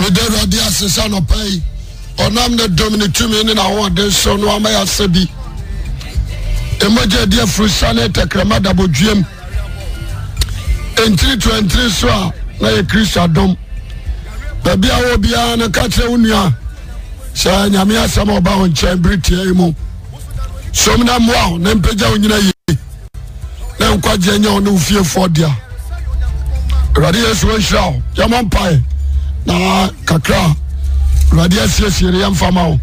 Yedera dia sesa no pay. Onam ne dominitu me ni na ho de so no amaya sebi. Emoje dia frusane tekrema da bodwiem. Entry to entry so na ye Kristo adom. Baby a obia na ka kire unua. Sha nyame asem oba ho nchembriti emu. Somna moa na mpeja onyina ye. Na nkwaje nya ono ufie fodia. Radio Yesu Shao, Yaman Pai, na kakra, Radio Yesu Yam Famao,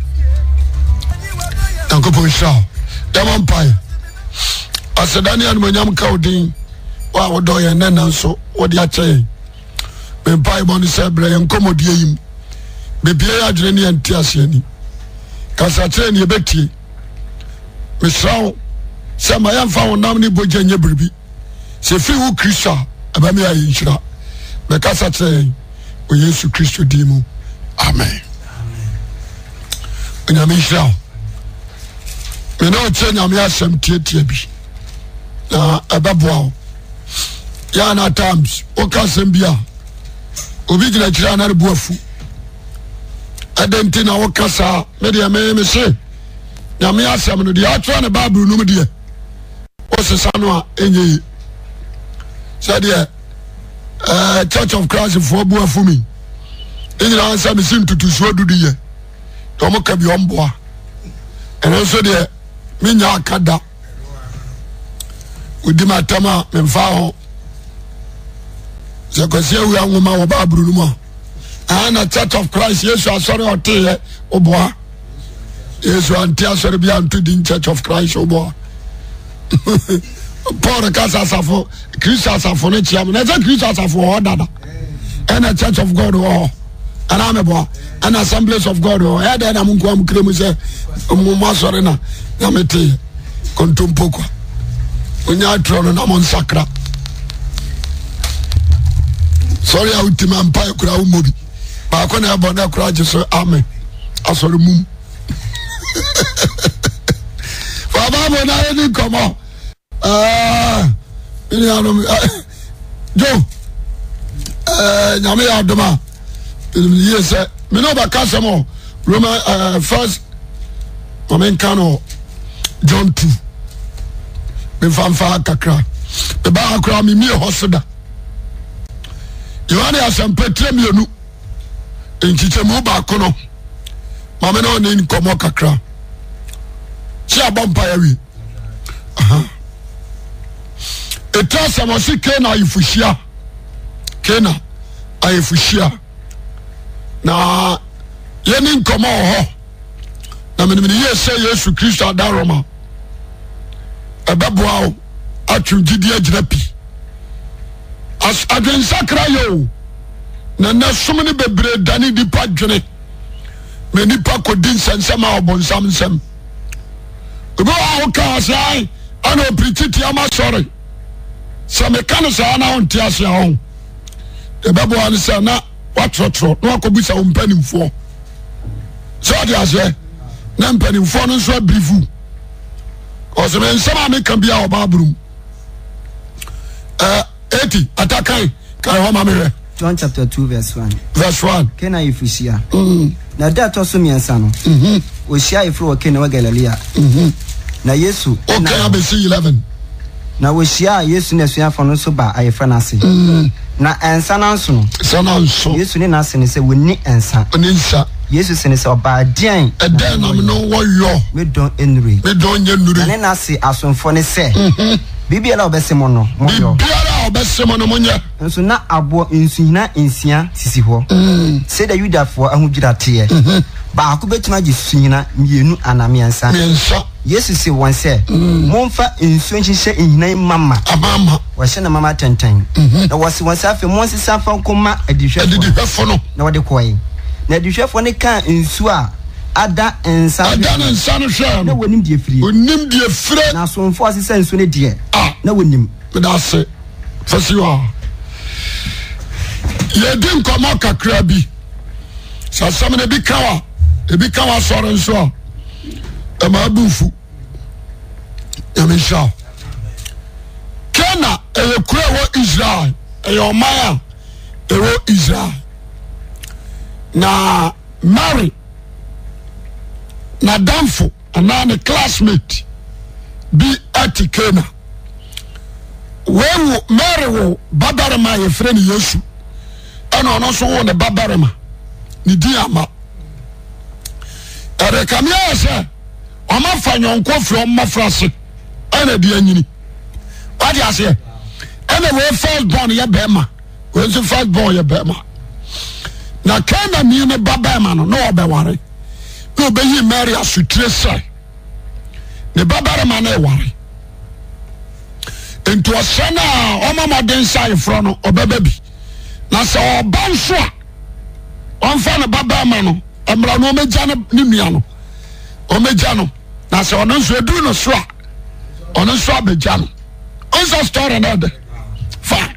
Uncle Shao, Yaman Pai. As a Daniel Munyam Cowding, wow, doy and then so, what the ache. When Pai Bonnie Sabre and Commodium, Bibia Adreni and Tiasiani, Casateni Betty, Miss Shao, Samayam found Namni Bojan Yabribi, Sefiu Krista. Abami ayinchira bekasa tse o Yesu Kristo dimu amen onyamishira me no tse nyame asem tietie bi na ababoa ya na times o kasem bia obi gina kira na rebuafu adenti na o kasa me de me se nyame asem no de atwa na bible no me de o sesa no a enye said Church of Christ for Bua for me. In the answer, me seem to so do the year. Tomo can be on board. And also the Minya Kada with the Matama and Fao. The Cosia, we are woman about Brunuma. And a Church of Christ, yes, I saw your tea, O boy. Yes, one tear shall be unto the Church of Christ, O boy. Paul Casa Safo, Christus Safo, and a Christus of order, and a Church of God, or an amebo, an Assemblies of God, or had an Amunquam Cremus, Mumasorena, Yamete, Contumpoco, Unyatron and Amon Sacra. Sorry, I would demand Pio Crown movie, but I couldn't have on a crowd, so Amen. I saw the moon. For I didn't come out. Joe, Nyame Adoma, yes, me know about Casamo, Roman first, Roman Cano, John 2, me fanfa kakra, the Barakra, me Hosoda. You only have some petremionu in Chichemu Bakono, Mameno in Komokakra. She a bumpire. Etasa wasi Kena ifushia. Kena aifushia. Na yeni nkoma ho. Na menimini yese Yesu Kristo adaroma. Ebeboa o atwugidi agirapi. As adwensakra yo. Na nasomni bebre dani dipa dwene. Me nipa kodin sensema obonsam nsem. Ebo a ka sai ana oprititi ama sorry. So me can say na on tiase ho. The Bible an say na watrotro na akobisa umpanimfo. So dia say na mpanimfo no so brifu. Cause me nsema me kan bia obabrum. 80 atakai kai ho mamere. John chapter 2 verse 1. Verse 1. Kena ifushia. Na da to so miensa no. Ohia ifro Kena wa Galilea. Na Yesu. Okay, abesi 11. Na wohia Yesu na suafo no so ba ayefra na se na ensa na nso Yesu ni na se ne se woni ensa oni nsa Yesu se ne se oba dian eden na me no woyo me don enure na na se asonfo ne se bibia la obesemo no moyo bibia la obesemo no monye nso na abo nsuhina nsia sisi ho se da Yudafo ahudwirate ba ko betuma gi suhina mienu anamiensa Yesu se won se monfa nsuo nhihye enhinan mama amama wahye na mama tenten na wose won se afi mon sisa fa nkoma adihwefo no na wode koyi na adihwefo ne kan nsuo a ada ensa no hwe na wonim die fire na sonfo asesa nsuo ne die na wonim da se fasiwa yedin komo kakra bi sasam ne bi kawa soro nsuo ama bufu yamisha Kena ekura wo Israel eyomaya ewo Israel na Mary na Danfo ana ne classmate bi ati Kana wewu Mary wo babarema ye frɛ ni Yesu ana ono so wo ne babarema ni di ama erekamia se oma fa nyonko fro mmafrase ana di anyini wadi ase ana we first born ye bema we so first born ye bema na Kana ni ne babarema no obeware no obeyi Mary asutire sai ne babarema na eware ento osana oma modern sai fro no obeba bi na se oba nso a onfa ne babarema no emra no meja ne nua no omeja no na se ono nso edu no so a ono nso abeja no onso story na de fa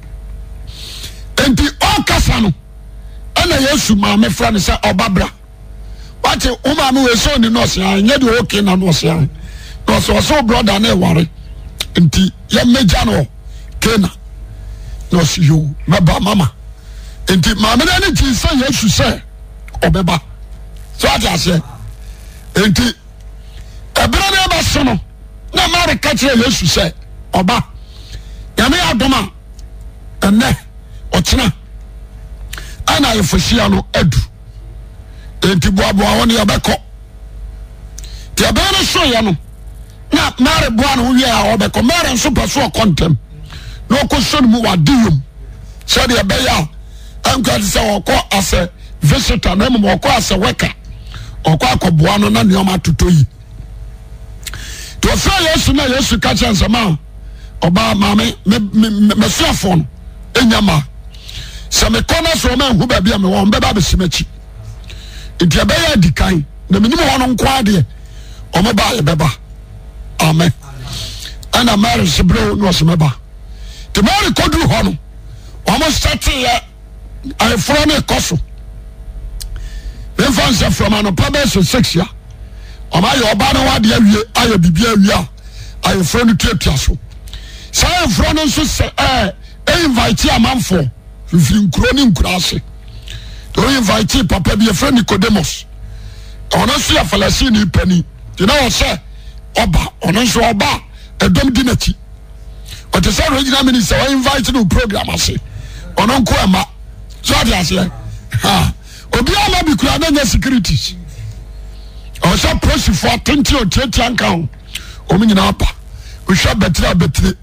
enti okasa no ana Yesu ma me fra ne se obabra wate o ma me we so ni no se anya de okay na no se anya no so brother na ware enti ya meja no Kana no se yo maba mama enti ma me na ni ti se Yesu se obeba so ase enti ebere na ba so no na Mary ka kire Yesu se oba ya me adoma enne ochina ana yefashia no adu enti boaboa woni yabeko ti abana so ya no na Mary boa no wi a obeko Mary nso paso kontem no ko so mu wadiyum so de be ya anka se woko ase visitor na mo woko ase worker oko akoboa no na neoma totoyi to fa Yesu na Yesu ka chansa ma oba mame me suafo no enyama se me kona so ma hu ba bia me won beba be simachi nti abaya dikan na me nimu hono nko ade o me ba ye beba amen ana Mary sebro no so me ba te Mary kodu hono o mo start ya ai fro ne koso Infancy from an probation 6 years. O ma yo ba na wade awie aye bibia awie a aye fro no tuatua so. Say fro no so se invite amanfo fifiri nkuro ni nkura ase. To invite papa bi friend Nicodemus. Ono so ya falasi ni pani. You know say oba ono so oba edom dinachi. But the same regional minister invite no program ase. Ono nko ama. So ade ase. Ha. Obi ama bi kura na securities. O so prosi for atenti o tete anka o. O mi nyina apa. O sha betre.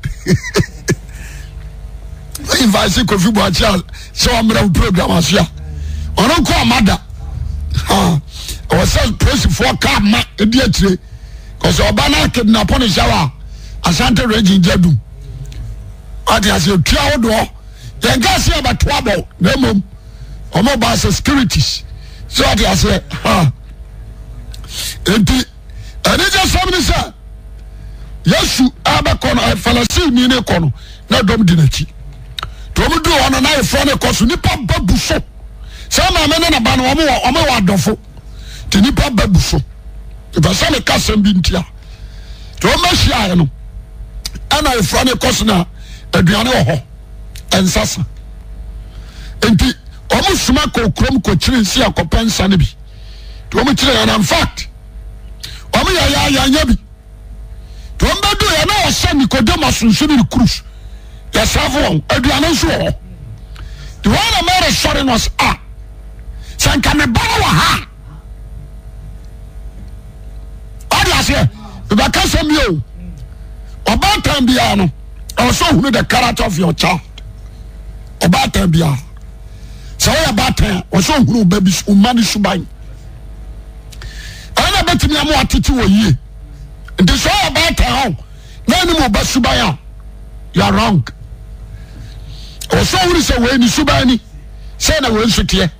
Invite Kofi Boachia so amra program asia. Ono ko amada. Ha. O so prosi for car ma e di atire. Cause oba na kidnap on shawa. Asante region jadu. Ati ase tua odo. Yen ga se about trouble. Na mom omo ba securities so ati ase ha enti ani je somni say Yesu abakono falasi ni ne kono na dom dinachi to mu do ono na efo ne koso nipa babuso sama me na ba no omo wa dofo ti nipa babuso e ba sa me kasem bi ntia to ma hia no ana efo ne koso na aduane wo ho ensasa enti omo suma ko krom ko kire nsi akopansa ne bi to omo kire na in fact omo ya nya bi to omo do ya na o se Nicodemus nso ni cruise ya savo aduane nso ho the one Mary sorry was sanka me bana wa ha odiase ba ka sem yo oba tan bia no also who the character of your child oba tan bia so ya batan o so huru baby umani suban ana betimi amu atiti wo yie nti so ya batan ho na ni mo ba suban you are wrong o so huru se we ni suban ni say na we nsutie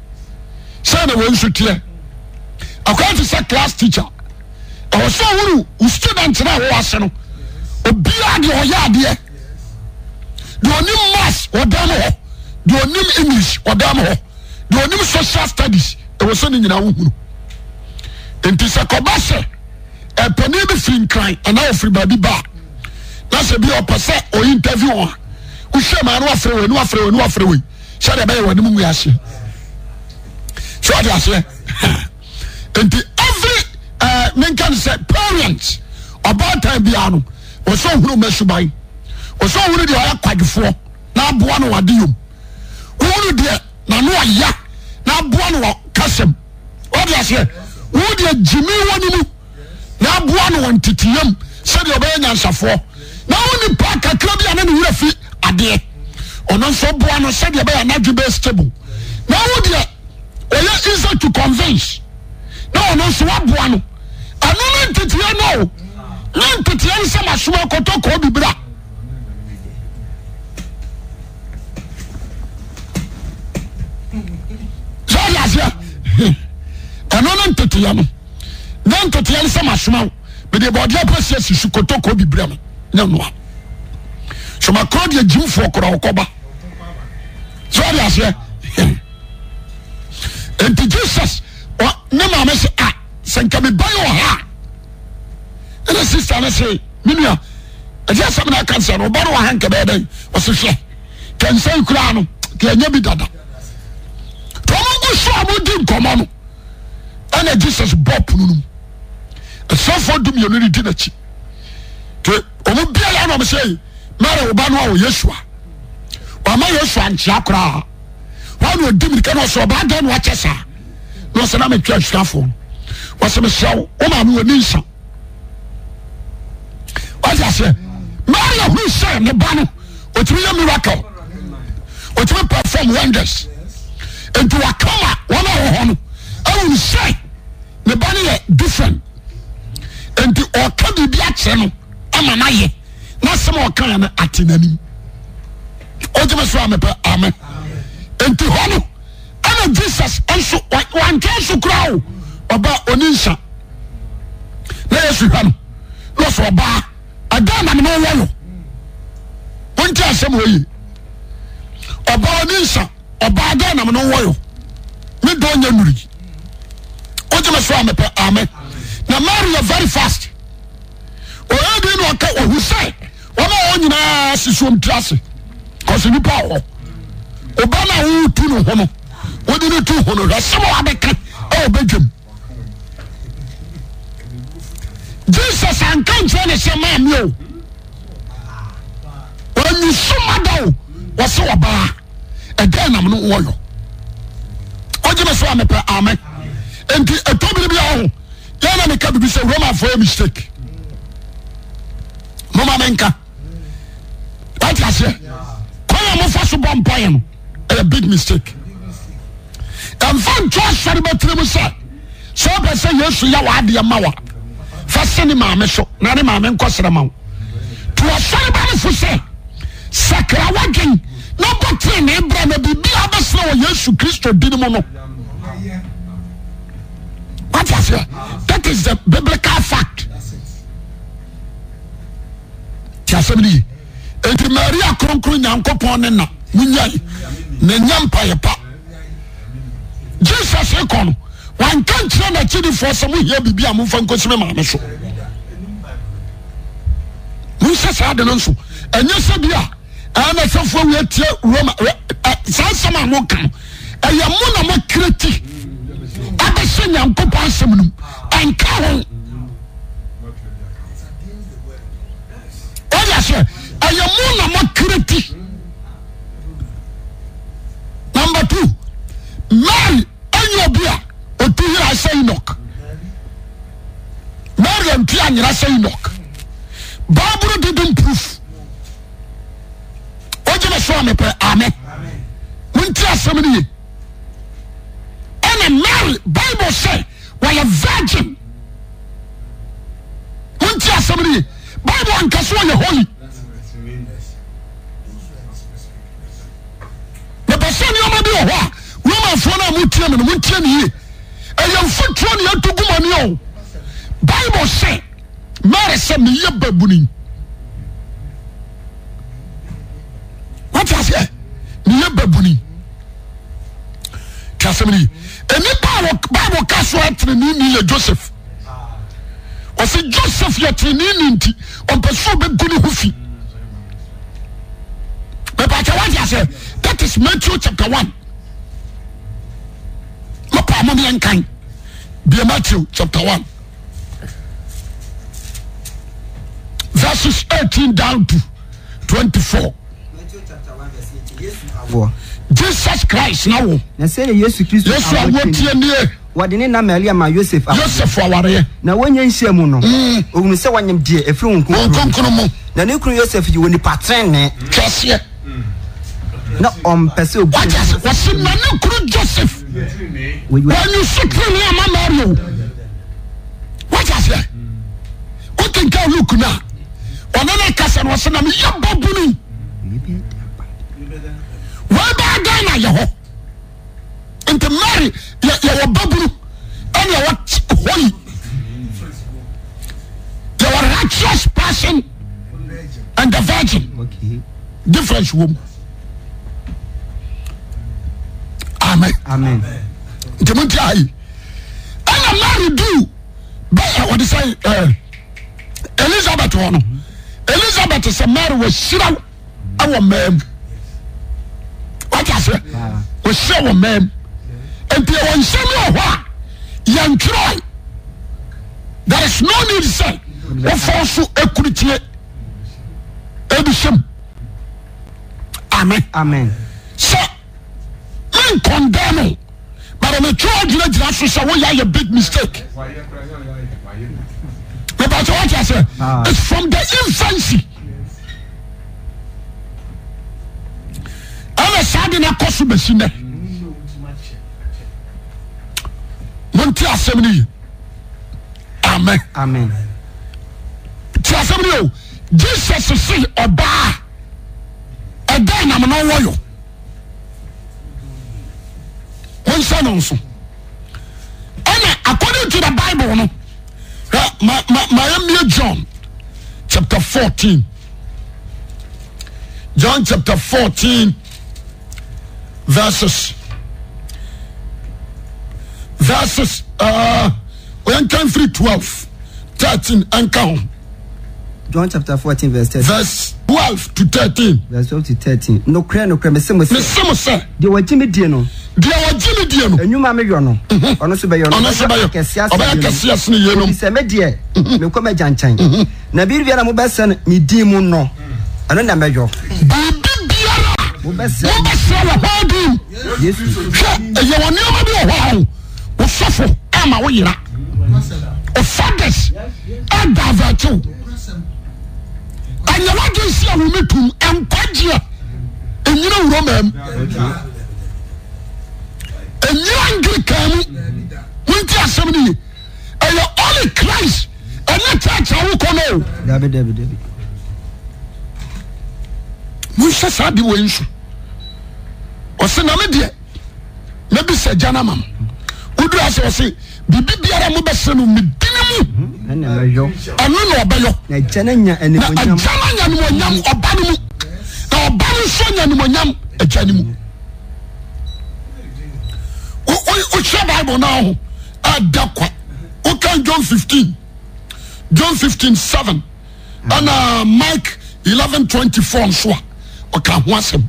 according to say class teacher o so huru student na wo ase no obia de o ya de do ni mass o dan ho do onim English odam ho do onim social studies e wo so ni nyina wo hunu enti se kobase e pani bi fin kran ana ofri ba bi ba na se bi opese o interview o hwe ma no afre we se de be wani mu yase so what do I say? And every men can say parents about time piano or so who mesubai or so who they are quite for now buano adium. Who dear Nanoa ya now buano custom. What do I say? Who dear Jimmy one now buano and titium said your baby answer for. Now only park a club and then you feet a day. Or not so buano said your baby not be stable. Now dear, or you easy to convince. No, no, so what buano. I don't know to know. Not to tell some as well to be bra. So yes, yeah. I don't know to know. Then to tell some as well, but the body process is to be bra. No. So my call your Jew for Koba. So yes, yeah. And to Jesus, what no mamma say, send me by your heart. And the sister say, Minia, I just have a cancer, or borrow a hank of bed, or so she can say, Crown, can you be dada? Tomo show would come on. And Jesus Bob, a so for do me already did it. To Omobian say, Mara Obano, Yeshua. Or my Yeshua and Chakra. One would do me can also abandon what I say. No, sir, I'm a church phone. Was a show, Oman will need some. What I say, Maria who said the banner, which will a miracle, which will perform wonders. And to a comma, one hour, I will say the banner different. And to all can be a channel, Amanaye, not some more kind of atinani. Amen. And to honor, and Jesus also one can grow about Onisha. Let us run. No so bar. Adam and no one. One tell some way. About Onisha, about Adam and no one. Me don't know. Amen. Now marry you very fast. Or I didn't know what who say. One on you swim trust. Cause you power. Obama who to no hono. What did you do hono? Some other can Belgium. Jesus and can't tell us a man you. When you saw down was so about again I'm no warrior. What you must amen. And a total be all. Yana make up to be so Roman for a mistake. Mama Menka. What I say? Come on, first bomb paying. A big mistake. And from Josh Saribatrimusa. So I say yes to Yawadi Amawa. First any mamma so, not a mamma and cost amount. To a Saribani for say, Sakrawagin, no but train, Abraham, be other slow, yes to Christo Dinamono. What I say? That is the biblical fact. Tiasemini. Enti Maria kronkron Nyankopon ne na munyai na nyampa yepa Jesus ekon wan kan kire na chidi for some here bibia mo fa nkosime ma me so mun sesa de no so enye se bia ana sefo wi atie Roma sansama mo kan eye mo na mo kreti abese Nyankopon semnum anka ho say I am more critical. Number 2, Mary and your beer, or 2 years I say knock. Mary and Tian, I say knock. Barbara didn't prove. What you show me, amen. When Tia somebody and a Mary, Bible say, while a virgin. When Tia somebody, Bible and Kasua, holy. Person you may be a woman for a mutin and mutin ye. And your foot run you to go. Bible say, Mary send me your baboon. What I say? Near baboon. Casamini. And the Bible cast right to the Joseph. Was it Joseph your training on pursue good hoofy? But what I say? That is Matthew chapter 1. pa mo bien kan be Matthew chapter 1 verses 18 down to 24. Matthew chapter 1 verse 18. Jesus Christ now. Na say Yesu Kristo. Yesu awotie nie. Wade ne na Maria ma Joseph. Joseph aware. Na wonya nhia mu no. Ohunu se wanyam die efiri wonkonkron mu. Na ne kunu Joseph yi woni patren ne. Kese. Na pese obu. Wasi na ne kunu Joseph. When you sit in here ma Mario. What is it? What can you look now? Onana kasa no se na me yabobunu. Why ba Ghana ye ho? Into Mary, you're babulu, and you're what holy. You're a righteous person and the virgin. Okay. Different woman. Amen. Amen. Demontia. And a Mary do. But what is say? Elizabeth one. Elizabeth is a Mary was shira our ma'am. What I say? Was shira ma'am. And there was some young Troy. There is no need to say, what also equity edition. Amen. Amen. So, I condemn, but I'm a charge that you say, well, you a big mistake. But what I say, it's from the infancy. I'm a sudden a costume. Monte assembly. Amen. Amen. To assembly, Jesus say oba. And then I'm no warrior. One son also. And according to the Bible, no, my John chapter 14. John chapter 14 verses when came 12 13 and count. John chapter 14 verse 13. Verse 12 to 13. Verse 12 to 13. No cry me semo say. De wajimi die no. De wajimi die no. Enuma me yo no. Ono so be yo no. Ono so be yo. Oba kesias ne ye no. Se me die me ko me janchan. Na bi bia na mo be sen me di mu no. Ano na me yo. Bi bia mo be sen. Mo be sen wa hodi. Yesu. Ye woni o bi o ho. Wo sofo ama wo yira. O fathers and divertu. And you want to see a woman to encourage and you know Roman and you Anglican winter assembly and you're only Christ and not church I will know. David. We shall say the wins. Or say Namadia. Maybe say Janamam. Would you say Bibi biara mo besenu medinimu na mejo anu na obeyo na jananya enimonyam obanu mu na obanu so nyanimonyam ajanimu o share Bible now adakwa o kan John 15:7 and Mike 11:24 so o kan ho asem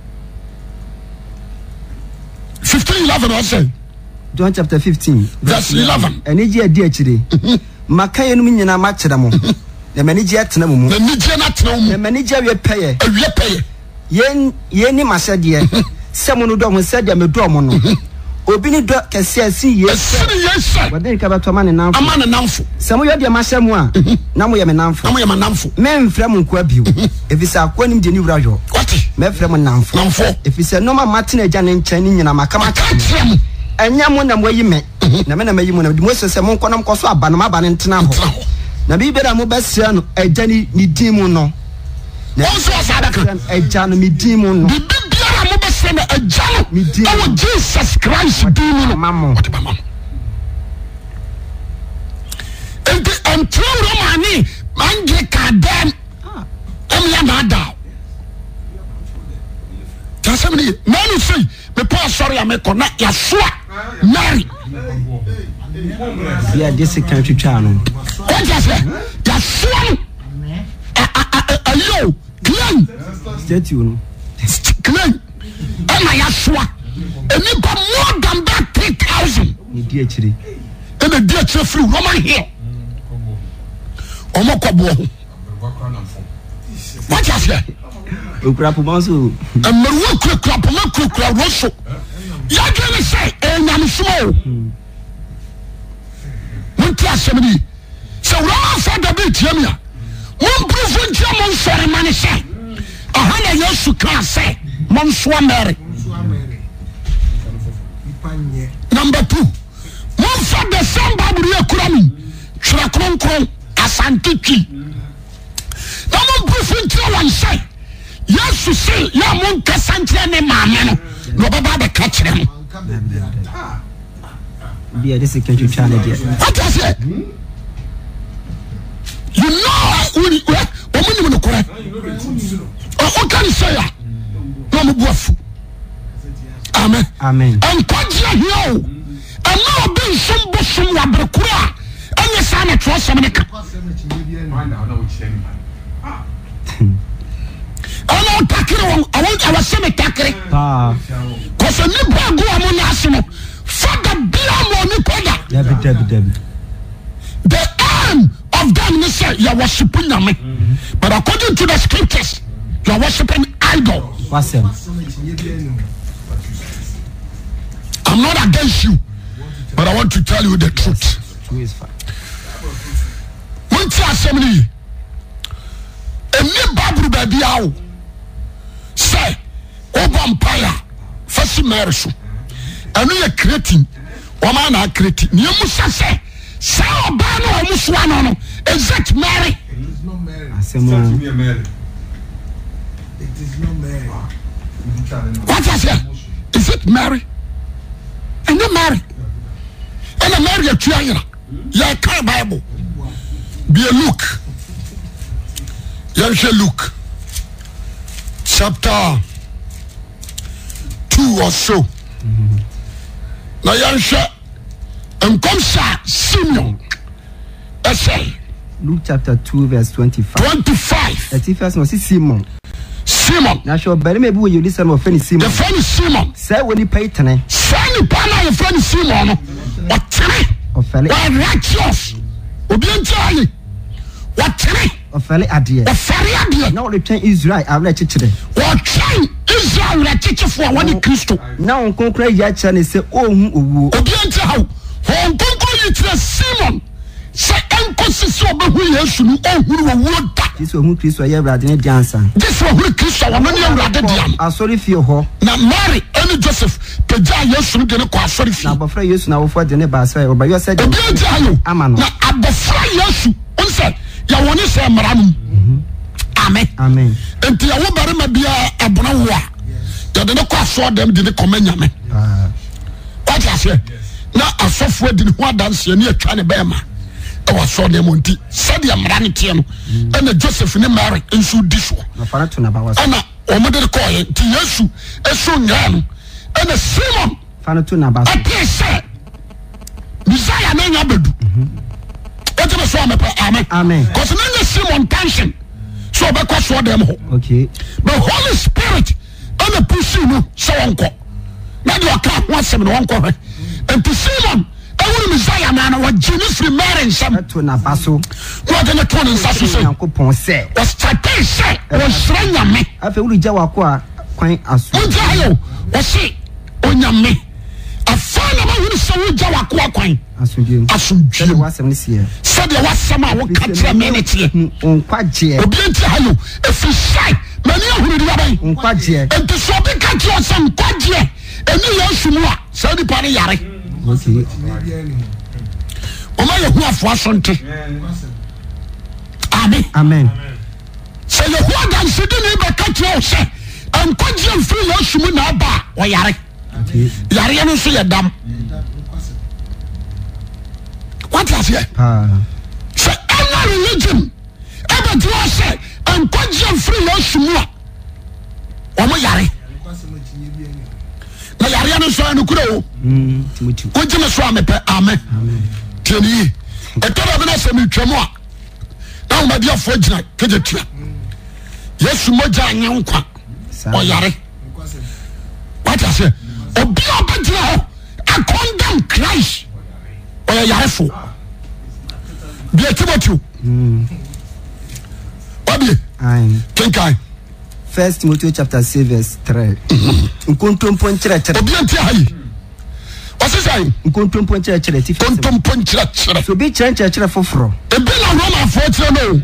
15:11 o say John chapter 15 verse 11. Eniji adi akire. Maka yenum nyina ma kire mo. Na maniji atena mu. Na maniji na atena mu. Na maniji awie peye. Awie peye. Yen ni masade. Semo no do mo sade me do mo no. Obi ni do kese asi yes. Wade ka bato amane namfo. Amane namfo. Semo yo de ma hyemu a na mo ye me namfo. Na mo ye me namfo. Me mfra mu nko abiu. Efisa akonim de ni wura jo. What? Me mfra mu namfo. Namfo. Efisa no ma matena agya ne nkyɛn ni nyina maka ma kyerem. Enya mo na mo yi me na me na mayi mo na mo sese mo nkonam koso abanom abane ntena ho na bi bera mo besia no agya ni din mu no na so asadaka agya no mi din mu no bi bera mo besia na agya no mi din mu Jesus Christ din mu no mamo enti antro romani manje kadam ya nada tasamni manu sei me pa sorry ameko na ya soa Mary. Yeah, this is country channel. What is it? That's one. Yo, Glenn. Statue. Glenn. And I swear. And you got more than that 3,000. and the dear free Roman here. Omokobo. What is that? Ukrapumansu. And Maruku Krapumaku Kraroso. Yagana say, and I'm small. One class 70. So Roman said the bit, Yamia. One proof in German ceremony say. A hundred years to class say, Monsieur Mary. Number 2. One for the same Babria Kurami. Chrakron Asantiki. Now one proof in German say. Yes, you say, Yamon Cassantia ne Mamma. No Baba the catch them. Yeah, this is a country channel. What is it? You know, woman, correct. What can you say? No more. Amen. Amen. And Kodja here, and now being some bosom Labrakura, and the son of Trust America. I know Takiro, I want our cemetery. Because a new bag go among national. Father Biamo. The aim of them is say you are worshiping me. But according to the scriptures, you are worshiping idol. I'm not against you, but I want to tell you the truth. One assembly, a new Bible baby out. Say, Obampire, first marriage. And we are creating, woman are creating. You must say, Obama almost one. Is it Mary? It is not Mary. It is not Mary. What is it? Is it Mary? And you marry. And I marry a Triana. You can't Bible. Be a Luke. You shall Luke. Chapter 2 or so. Now you shall and come Simeon. I say Luke chapter 2 verse 25. 25. The first one is Simon. Simon. Now sure, but maybe you listen to friend Simon. The friend Simon. Say when you pay tene. Say you pay your friend Simon. What tene? Ofele. Why righteous? Obianti. What tene? Ofele adie. Ofele adie. Now the train Israel I let chire. What train Israel let chire for one Christo. Now on concrete ya chane say ohun owu. Obianti how? On concrete chire Simon. Say enkosi obehu Yesu nu ohuru owu da. This ohun Christo ya brade ne dansa. This ohuru Christo wa no ne brade diam. Asori fie ho. Na Mary and Joseph peja Yesu nu de ne kwa asori fie. Na abofra Yesu na wofo de ne ba asori obayo say. Obianti how? Amano. Na abofra Yesu onse ya woni se mranum. Amen. Amen. Enti ya wo bare ma bia abona wo a. Ya de ne kwa so dem de ne komanya me. What you say? Na asofo de ne ho adanse ne atwa ne be ma. I was so them on tea. Said the Amaranitian and the Joseph in Mary and so this one. Anna, or mother call it Yesu, a son young, and a Simon. Fanatuna Bas. I can't say Messiah name Abedu. What am I so? Amen. Amen. Because none of Simon tension. So because for them. Okay. The Holy Spirit and the pushing so uncle. Now you can't want some uncle. And to Simon. Messiah man was genius free marriage some to Nabaso. What in the tone in Sasso Ponce was Tape was Shranya me. I feel Jawaqua quite as well. Was she on your me? A fan of who saw Jawaqua quine. As you was 70 years. Said there was some I won't catch a minute here. Unquadia. Obianti, if you say, many of you are unquadia. And to so be catch you some quadia. And you are so the party yari. Okay. Oma Yehu afuasonte. Amen. Amen. Say Yehu danse de ne be catch you say. Am kwaje free Yesu mu na ba o yare. Okay. Yare no so yedam. What is here? Say any religion. Ebe do say am kwaje free Yesu mu a. O mo yare. Na yare no so no kuro o. Ko me so amepe amen. Tieni. Etoro be na se mi twemo a. Na o ma dia fo gina kejetua. Yesu moja anya nkwa. O yare. What I say? Obi obegina ho. I condemn Christ. yarefo bia Timothy Obi kenkai 1 Timothy chapter 6 verse 3 nkontompo nkyerɛkyerɛ obi anti ayi osisai nkontompo nkyerɛkyerɛ ti nkontompo nkyerɛkyerɛ so bi kyerɛkyerɛ foforo ebi na Roma for kyerɛ no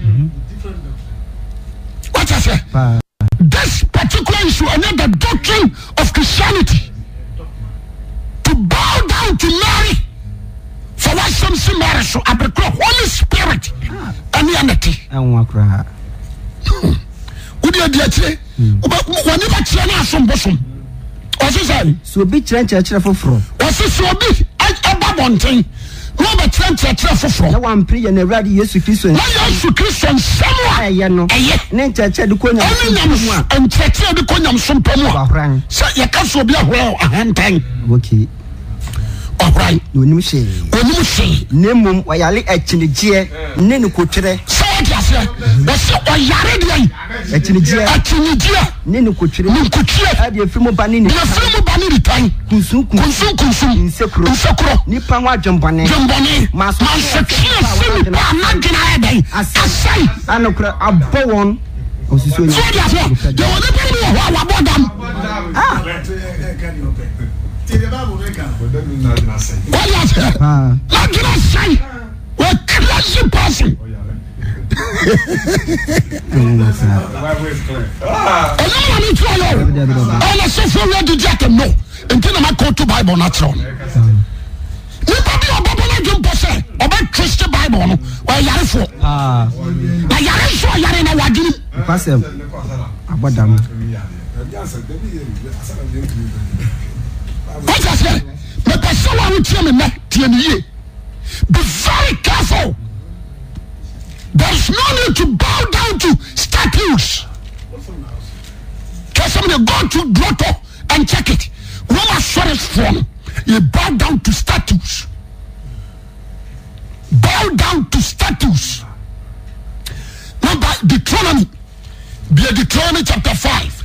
what I say this particular issue another doctrine of Christianity to bow down to Mary for what some see Mary so abekro Holy Spirit any anati anwa kra udi adiache wani ba kire na asombosom osisai so bi kyerɛkyerɛ foforo osisi obi aba bonten no ba kyerɛkyerɛ foforo na wampre ye na Awurade Yesu Kristo na Yesu Kristo nsɛm ɛyɛ no ne nkyerɛkyerɛ de konya nkyerɛkyerɛ de konya sompamu a sɛ yɛka so obi ahoro ahantan okay ɔhran onim hye nemum wayale akyinigye ne ne kotwere sɛ wɔde aseɛ wɔsɛ ɔyare deɛ akyinigye ne ne kotwere ade afimu ba ne ritan kunsun nsekuro nipa ho adwembɔne maso kyerɛ sɛ nipa amadwena ɛdɛn asɛe anokora abɔ wɔn osiso nya sɛ wɔde aseɛ deɛ wɔde bɛ ne wɔ hɔ a wabɔ dam what you say? Not gonna say we're crazy person. All I say for where did you no? Until I go to Bible natural. Nobody about Bible person about Christian Bible no. Why you for? Na yare so yare na wadini. Pastor abadam. What I say? Me person wa wutie me na tie me ye. Be very careful. There is no need to bow down to statues. Because somebody go to Grotto and check it. When I saw it from, you bow down to statues. Bow down to statues. Number Deuteronomy. Be a Deuteronomy chapter 5.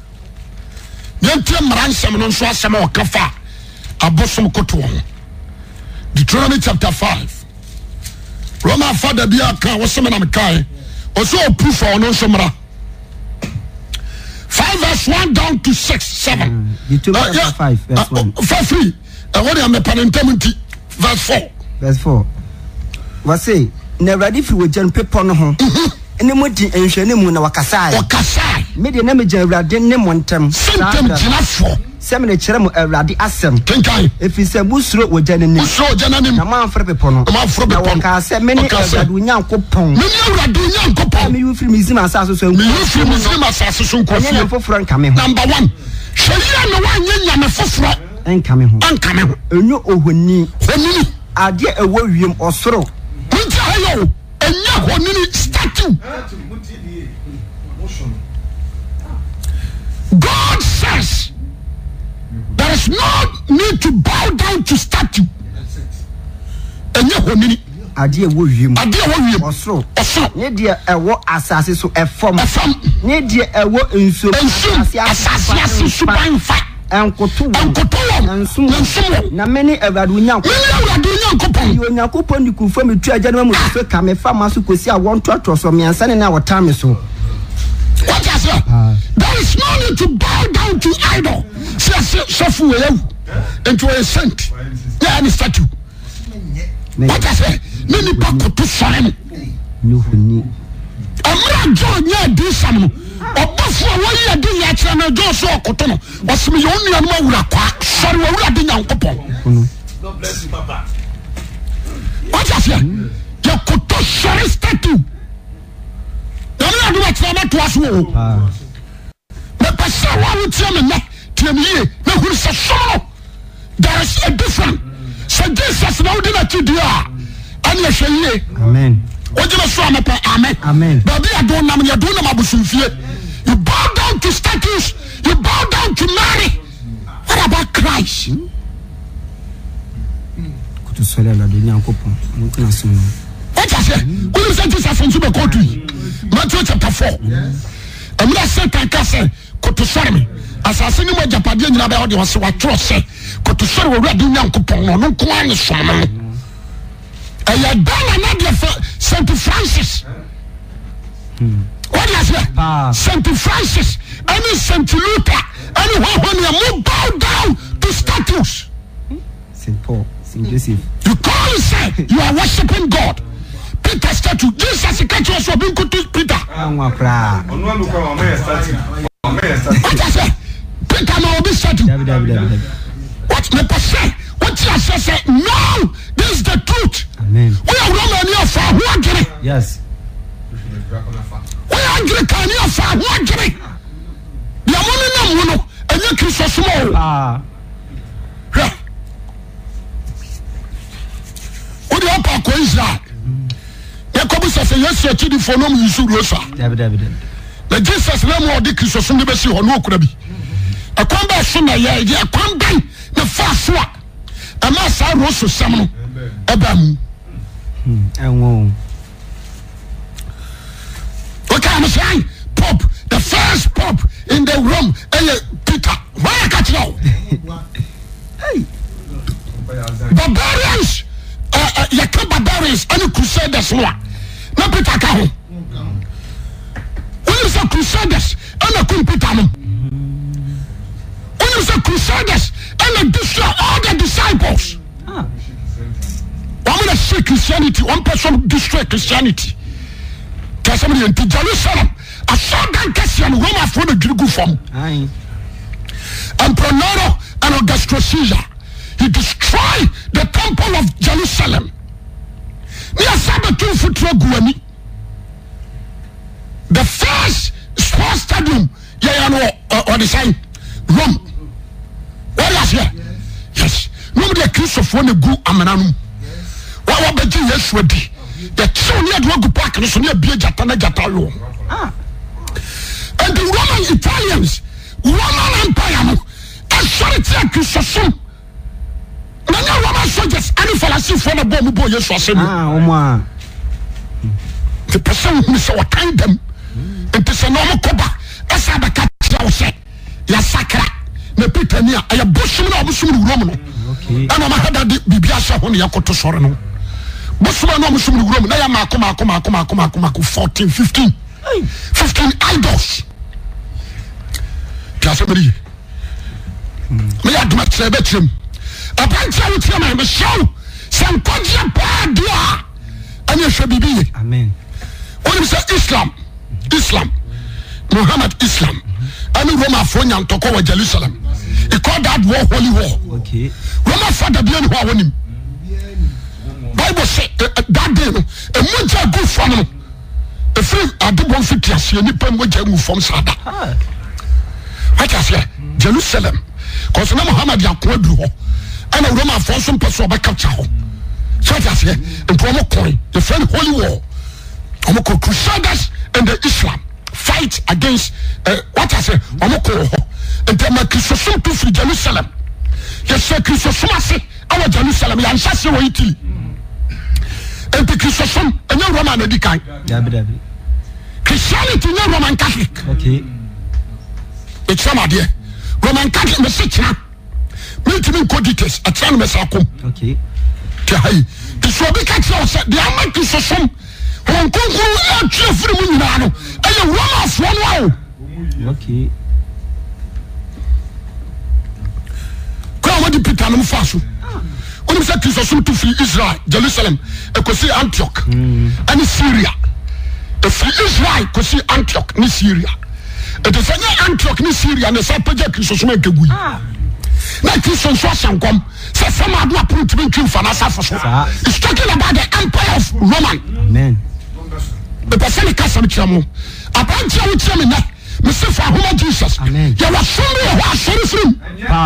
Deuteronomy chapter 5. Roma father be a car was some kai. Also proof for no somra. 5 verse 1 down to 6, 7. Deuteronomy 5 verse 1. For free. What am I penalty? Verse 4. Verse 4. Was say, never if you would jump paper no home. Any more enhwɛ ne mu na wakasai me de na me gya Awurade ne montem sentem gyinafo sɛ me ne kyerɛ mu Awurade asɛm kenkai efisɛ busuro wogya ne nim na manfrɛ pepo no na wɔka sɛ me ne Awurade Onyankopɔn me yufiri Misrim asase so ɛnyɛ foforo nka me ho number 1 hwɛyɛ no wanyɛ nyame foforo nka me ho ɛnyɛ ohoni adeɛ ɛwɔ wiem ɔsoro nti ayɛ enya honini statue. God says there is no need to bow down to statue. Enya honini ade wo wiem osoro ne de ewo asase so efom ne de ewo nsuo asase suban fa enkoto na meni Awurade Onyankopɔn ni ku fam tu agya no mu so ka me fa ma so kosi a won toato so miansa ne na wotame so. What I say? There is no need to bow down to idol. So for you into a saint. Yeah, any statue. What I say? Many people to sign. No huni. Amra John ya do some. Obafo wa ya de ya kire na jo so okoto no. Wasimi yo nua no awura kwa. Sorry wa wura de Nyankopɔn. God bless you, Papa. What I say? Ya koto sorry statue. Yàrá àdúrà tí a bá tó aṣọ wò. Mẹ pẹ̀sẹ̀ wà wò tí a mi nà tí a mi yé mẹ hùn sẹ sọ́ọ̀. There is a difference. Sẹ Jesus náà ó dín náà ti di a. Ẹni ẹ ṣe yé. Amen. O jẹ́ sọ àmì pẹ̀ amen. Bẹ̀ẹ̀bi àdùn nam yẹ dùn nam abùsùnfìyẹ. You bow down to statues. You bow down to Mary. What about Christ? Kutu sọlẹ̀ Awurade Onyankopɔn. Nkuna sọ̀rọ̀. What I say? Who is Jesus from Super Court? Matthew chapter 4. I'm not saying Tankase, Kotusarmi. As I say, no Japadian, you know, was what you say. Kotusar will read Yankupon, no Kwan is Shaman. ɛyɛ dana na deɛ fɛ St. Francis what is it St. Francis any St. Luther any when you bow down to statues. St. Paul, St. Joseph, you call and say you are worshiping God. Peter statue Jesus catch us for being Peter what I say Peter no be statue what me say what you say no this is the truth. Amen. We are Roman here for who agree. Yes. We are Anglican here for who agree. The money no no and you can so small. What the upper ko Israel. Yakob says yes you chidi for no use rosa. The Jesus na mo de Christ so de be si ho no okura bi. Akwan ba so na ye akwan ban na fa so a ama sa roso sam no eba mu. Okay, I'm saying Pope, the first Pope in the Rome, Peter. Why I catch now? Barbarians, you can't barbarians, any crusaders, no Peter Kaho. When you say crusaders, and a Peter. When you say crusaders, and destroy all the disciples. I'm going to say Christianity, one person destroy Christianity. Tell somebody in Jerusalem, I saw that Cassian Roma for the Greek form. Emperor Nero and Augustus Caesar, he destroyed the temple of Jerusalem. Near Sabbath Guani. The first sports stadium, or the sign, Rome. What is here? Yes. Nobody accused of one go Amananum. What about yes, ready? The children had to park and so near Biajatana Jatalo. And the Roman Italians, Roman Empire, and Charity accusation. Many Roman soldiers, any fallacy for the bomb boy, yes, was the person who saw kind them. It is a normal coba, as I said, Yasakra, the Pitania, I have Bushman or Bushman Roman. And I'm a head of the Bibiasa on Yakoto Sorano. Busman no Muslim room, na ya 14, 15 idols. Jasmine. Me aduma sebetrim. Abancha wutia ma me show. Some konja pa dia. Anya hwebibi. Amen. When you say Islam, Muhammad Islam. And Roma for Nyantoko wa Jerusalem. He called that war holy war. Okay. Roma father bi en ho awonim. Bible say that day no e moja go from no e free adibon fitiase ni pam moja mu from sada what I say Jerusalem cause na Muhammad yakwa duru ho ana Roma for some person be capture ho so what I say empomo coin the friend holy war omoko crusaders and the Islam fight against what I say omoko ho and the Christian to free Jerusalem yes Christian say our Jerusalem ya nshase wo Italy and the Christian and no Roman edikai. Christianity no Roman Catholic. Okay. It's some idea. Roman Catholic message now. Meet me codites at San Messakum. Okay. The Sobica said the Aman Christian Hong Kong free Munano and a Roman one wow. Okay. Come on, the Pitanum Fasu. When you say Christian to free Israel, Jerusalem, and could see Antioch, and Syria. The free Israel could see Antioch, in Syria. It is Antioch, in Syria, and the Sapaja Christian make a good. Now, Christian Swasam come, says some are not put to be killed for us. It's talking about the Empire of Roman. Amen. The Pacific Castle Chamo. Upon Chamin, Mr. Fahoma Jesus. Amen. You are sorry, you are sorry.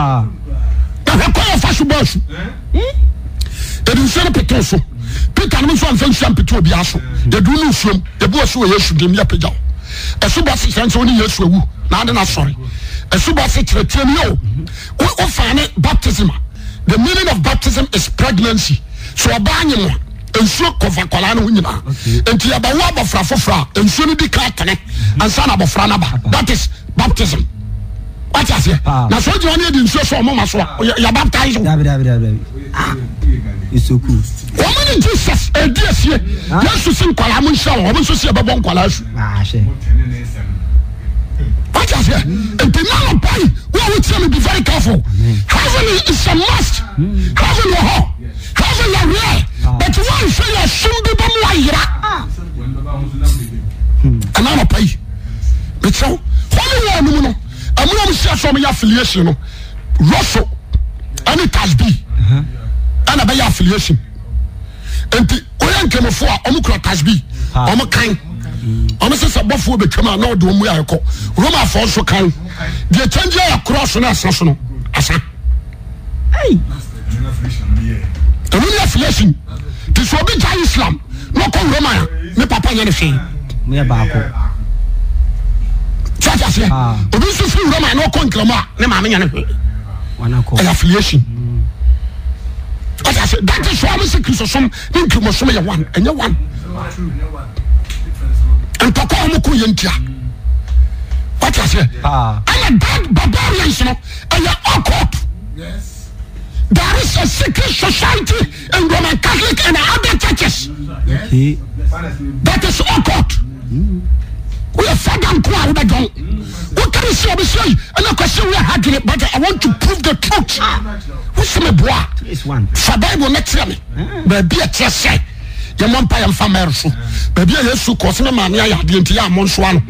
They didn't say Petroso. Peter was one thing, some Petro Biaso. They do no swim, the boss who yes, give me a pijama. A subasi sense only yes, now they're not sorry. A subasi tretemio. We find it baptism. The meaning of baptism is pregnancy. So a banyan and so cover Colano winner. And Tiabawa Frafofra and Sunny Cartane and Son of Franaba. That is baptism. What I say? Now, so you need to show Mama, so you're baptized. It's so cool. Woman, Jesus, a dear, yes, to sing Kalamun Shaw, I want to see a Babon Kalash. What I say? And the man pay, we would tell me be very careful. Heaven is a must. Heaven a home. Heaven a rare. But one say a soon be and I'm a pay. But so, only one, I'm going to share some affiliation. Russell, and it has been. And a bay affiliation. And the Oyan came for Omicron has been. Omicron. I'm saying some buffalo become a no doom. We are called Roma for so kind. The change across an assassin. Asa. Hey, the only affiliation. This will be Islam. No call Roma. Me papa anything. Me about Church as here. Obviously, Roma no call Roma. Ne mammy anything. One affiliation. As I said, that is why I'm saying some into Mosomia one and you one. And Tokomuku Yentia. What I say? I'm a bad barbarian, you know, and you're awkward. Yes. There is a secret society in Roman Catholic and other churches. Okay. That is awkward. We are fed and quiet. What can you say? And I question we are having it, but I want to prove the truth. What's my boy? It's one. For Bible next year, baby, at your say. Your mom pay and family. Baby, I used to cause me money. I didn't hear Monswan.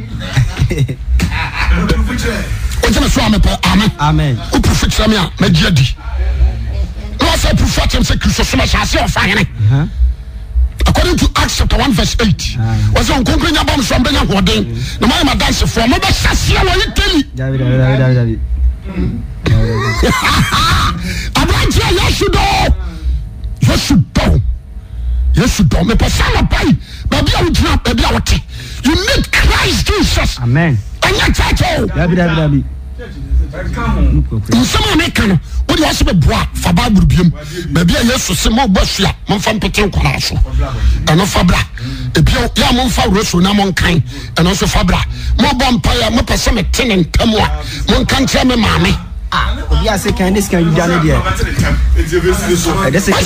What's my swami? Amen. Who profits me? My dear D. No, I say prophet and say Christmas. I say fine. According to Acts chapter 1 verse 8, was on conquering a bomb from Benya Warding. The man my dance for mother Sassia, what you tell me? Yes, you don't. Me persona pay. Baby, I would not. Baby, I would. You need Christ Jesus. Amen. And your title. Baby. Some American. What do you also be brought for Bible? Baby, I used to say more Bussia, Monfam Petin Colasso, and no Fabra. A pure Yamonfa Russo, Namon Kind, and also Fabra. More Bompire, more Persona Tin and Tamwa. One can't tell me, Mammy. Yes, I can. This can you done it yet? That's it.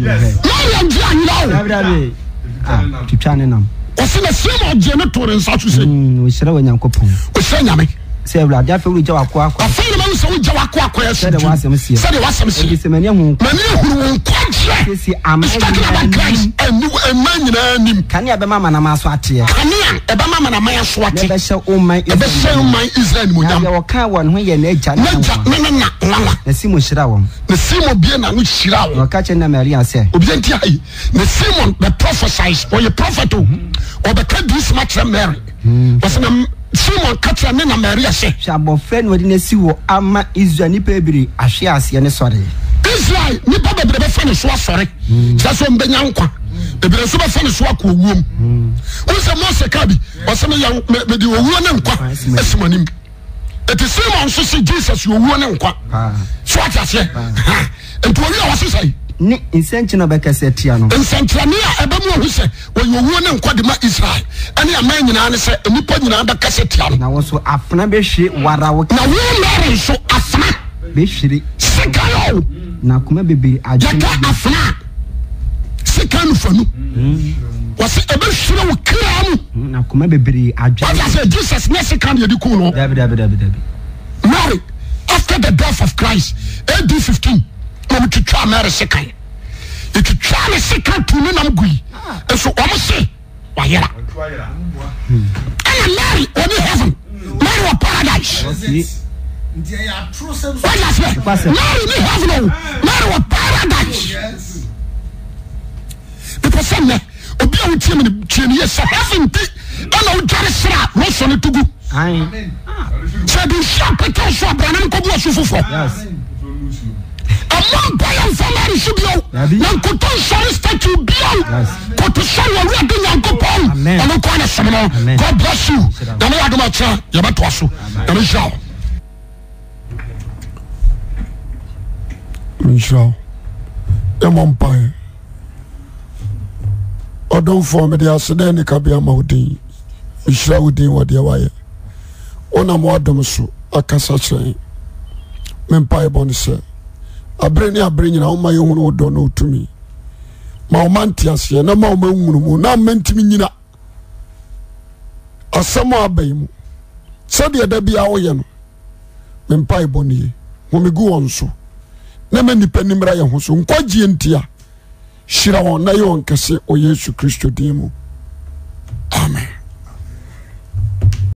To channel them. What's in the same of janitor and such to say? We said, when you're couple. We say, Yammy. Say, I definitely do a quack. I feel the man so Jawaka said there was some see. Said there was some see. It's a man who quite see. I'm talking about Christ and man in him. Can you have a mamma and a maswati? Can you have a mamma and a maswati? Never show my Israel. Your car one when you're nature. The Simon Shiraw. The Simon Biena which Shiraw. Or catching the Maria say. Obientia. The Simon the prophesies or your prophet or the credit this much Mary. Was Simon Catcher Nena Maria say. Shabo friend within a sea ama Israel Nipebri, Ashias and sorry. Israel, Nipa be finish was sorry. Just on Benyanqua. The Beresuba finish work with womb. Who's a Mose Kabi, or some young with woman and it is Simon so see Jesus, you won and quack. So what I say, and to you, what you say. In Sentinel Beccatiano. In Centrania, a Bamu who said, when you won and Quadima Israel, and your man in answer, and you put in another Cassetian. Now also a Fnabishi, what I would now we marry so Afna Bishri Second. Now come baby, I just Afna Second for you. Was it a bit slow? Now come baby, I just said Jesus next come you do. Mary, after the death of Christ, AD 15. To try Mary second. If you try a second to Nunamgui, and so almost say, why, yeah. And Mary, when you heaven, Mary of paradise. What does it? Mary in heaven, Mary of paradise. Because some may be able to tell me, yes, heaven, and I'll just say, Russian to go. So do shop it also, Branham Kobu. Yes. Among Bayan family should be now could sorry statue be put to show you reading and go on. And look on a seminar. God bless you. The way I do my chair, you better wash you. And it's all. Michelle, I'm on fire. Or don't form the accident, it can be a mountain. Michelle would do what they were. On a more domaso, a cassa train. mempa ebon se abre ni abre nyina wo ma ye hu no do no tumi ma o manti ase na ma o ma nwunu mu na mentimi nyina asamo abayimu sade da bia wo ye no mempa ebon ye wo megu won so na ma nipa nimra ye ho so nkwagie ntia shira won na ye won kese o Yesu Kristo din mu